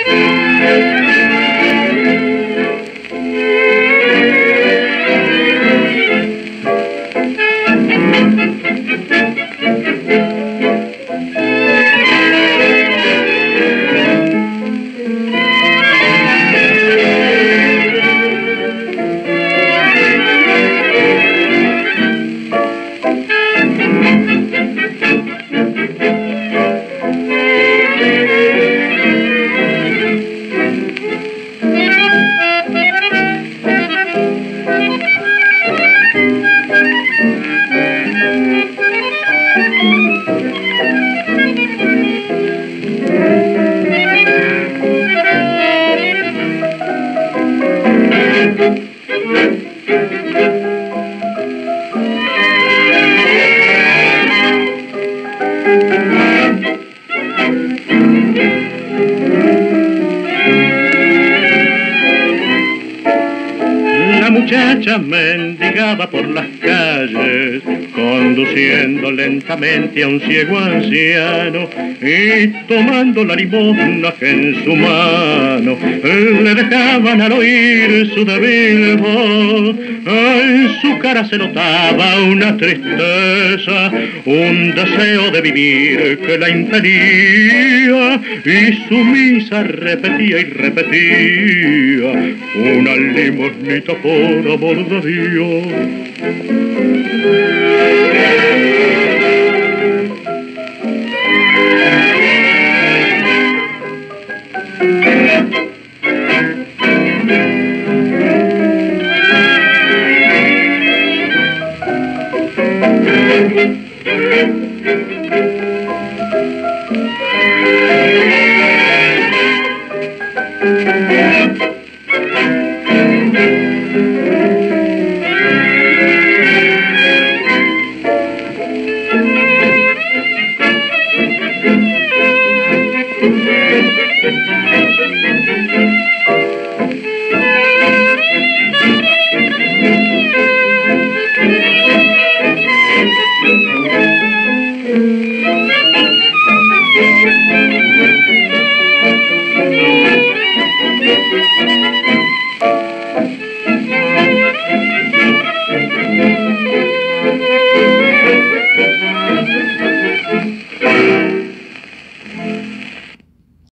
Mendigaba por las calles, conduciendo lentamente a un ciego anciano y tomando la limosna que en su mano le dejaban al oír su débil voz. En su cara se notaba una tristeza, un deseo de vivir que la impedía, y su misa repetía y repetía: una limosnita por amor de Dios.